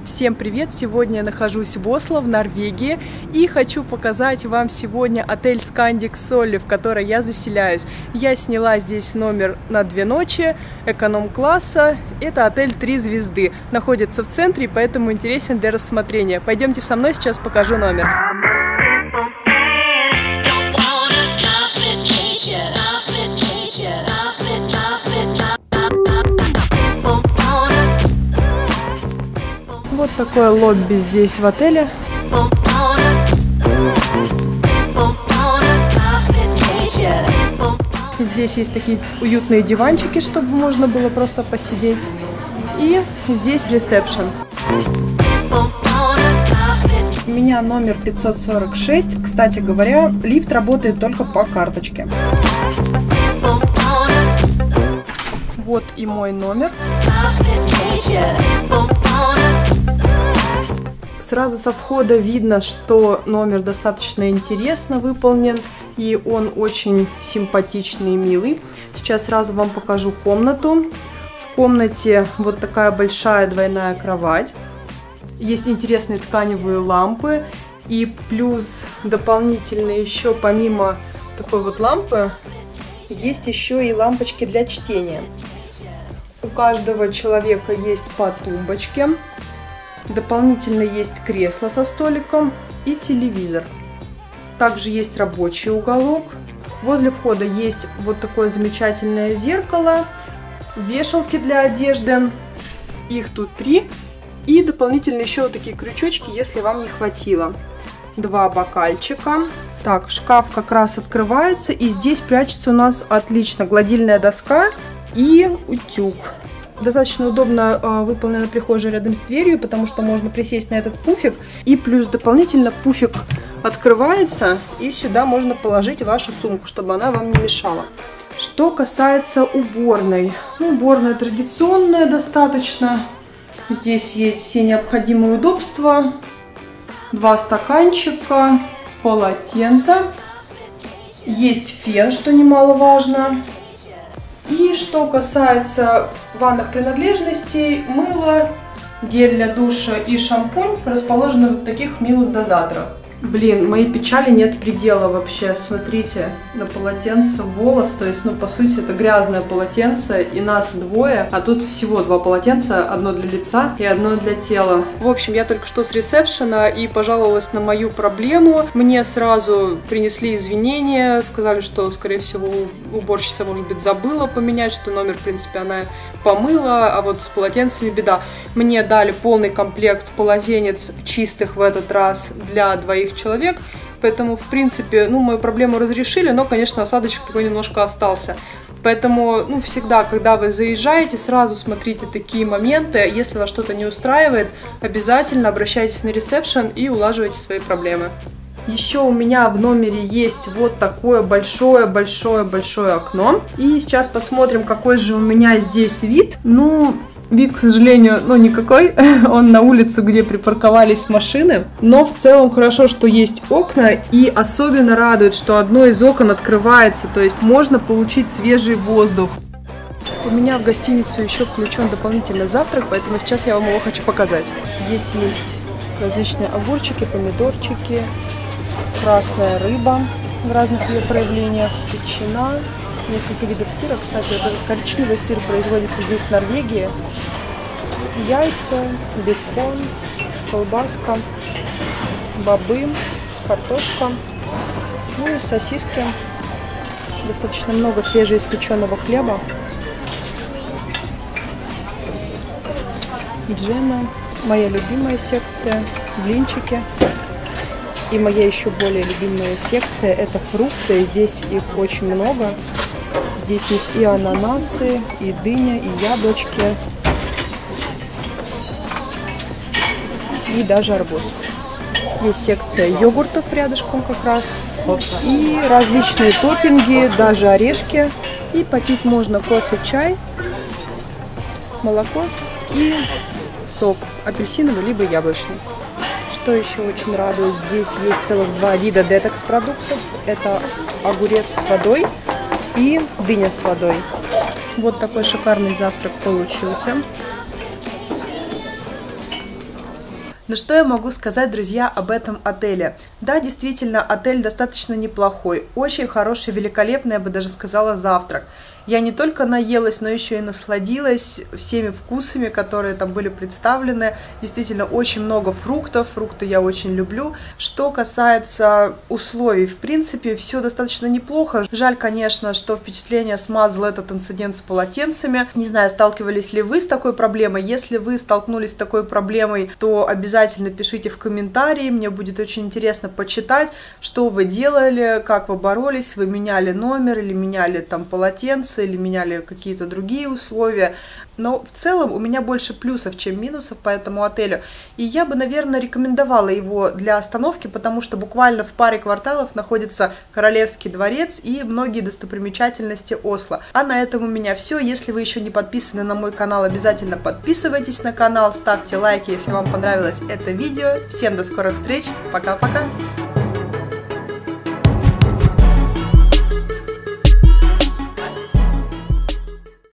Всем привет! Сегодня я нахожусь в Осло, в Норвегии, и хочу показать вам сегодня отель Scandic Solli, в который я заселяюсь. Я сняла здесь номер на 2 ночи, эконом-класса. Это отель 3 звезды, находится в центре, поэтому интересен для рассмотрения. Пойдемте со мной, сейчас покажу номер. Вот такое лобби здесь в отеле. Здесь есть такие уютные диванчики, чтобы можно было просто посидеть. И здесь ресепшн. У меня номер 546. Кстати говоря, лифт работает только по карточке. Вот и мой номер. Сразу со входа видно, что номер достаточно интересно выполнен, и он очень симпатичный и милый. Сейчас сразу вам покажу комнату. В комнате вот такая большая двойная кровать. Есть интересные тканевые лампы. И плюс дополнительно еще помимо такой вот лампы, есть еще и лампочки для чтения. У каждого человека есть по тумбочке. Дополнительно есть кресло со столиком и телевизор. Также есть рабочий уголок. Возле входа есть вот такое замечательное зеркало, вешалки для одежды. Их тут 3. И дополнительно еще вот такие крючочки, если вам не хватило. 2 бокальчика. Так, шкаф как раз открывается. И здесь прячется у нас отлично гладильная доска и утюг. Достаточно удобно выполнена прихожая рядом с дверью, потому что можно присесть на этот пуфик. И плюс дополнительно пуфик открывается, и сюда можно положить вашу сумку, чтобы она вам не мешала. Что касается уборной. Уборная традиционная достаточно. Здесь есть все необходимые удобства. 2 стаканчика, полотенца. Есть фен, что немаловажно. И что касается ванных принадлежностей, мыло, гель для душа и шампунь расположены в таких милых дозаторах. Блин, моей печали нет предела вообще. Смотрите, на полотенце волос, то есть, по сути, это грязное полотенце, и нас 2, а тут всего 2 полотенца, одно для лица и одно для тела. В общем, я только что с ресепшена и пожаловалась на мою проблему. Мне сразу принесли извинения, сказали, что, скорее всего, уборщица, может быть, забыла поменять, что номер, в принципе, она помыла, а вот с полотенцами беда. Мне дали полный комплект полотенец чистых в этот раз для 2 человек, поэтому, в принципе, мою проблему разрешили, но, конечно, осадочек такой немножко остался. Поэтому, всегда, когда вы заезжаете, сразу смотрите такие моменты. Если вас что-то не устраивает, обязательно обращайтесь на ресепшн и улаживайте свои проблемы. Еще у меня в номере есть вот такое большое-большое-большое окно. И сейчас посмотрим, какой же у меня здесь вид. Вид, к сожалению, никакой. Он на улицу, где припарковались машины. Но в целом хорошо, что есть окна. И особенно радует, что одно из окон открывается. То есть можно получить свежий воздух. У меня в гостиницу еще включен дополнительный завтрак, поэтому сейчас я вам его хочу показать. Здесь есть различные огурчики, помидорчики, красная рыба в разных ее проявлениях, ветчина. Несколько видов сыра. Кстати, этот коричневый сыр производится здесь, в Норвегии. Яйца, бекон, колбаска, бобы, картошка, и сосиски. Достаточно много свежеиспеченного хлеба. Джемы. Моя любимая секция. Блинчики. И моя еще более любимая секция — это фрукты. Здесь их очень много. Здесь есть и ананасы, и дыня, и яблочки, и даже арбуз. Есть секция йогуртов рядышком как раз, и различные топпинги, даже орешки. И попить можно кофе, чай, молоко и сок апельсиновый либо яблочный. Что еще очень радует, здесь есть целых 2 вида детокс-продуктов. Это огурец с водой и дыня с водой. Вот такой шикарный завтрак получился. Но что я могу сказать, друзья, об этом отеле? Да, действительно, отель достаточно неплохой, очень хороший, великолепный, я бы даже сказала, завтрак. Я не только наелась, но еще и насладилась всеми вкусами, которые там были представлены. Действительно, очень много фруктов, фрукты я очень люблю. Что касается условий, в принципе, все достаточно неплохо. Жаль, конечно, что впечатление смазал этот инцидент с полотенцами. Не знаю, сталкивались ли вы с такой проблемой. Если вы столкнулись с такой проблемой, то обязательно пишите в комментарии. Мне будет очень интересно почитать, что вы делали, как вы боролись, вы меняли номер или меняли там полотенце, или меняли какие-то другие условия. Но в целом у меня больше плюсов, чем минусов по этому отелю. И я бы, наверное, рекомендовала его для остановки, потому что буквально в паре кварталов находится Королевский дворец и многие достопримечательности Осло. А на этом у меня все. Если вы еще не подписаны на мой канал, обязательно подписывайтесь на канал, ставьте лайки, если вам понравилось это видео. Всем до скорых встреч. Пока-пока!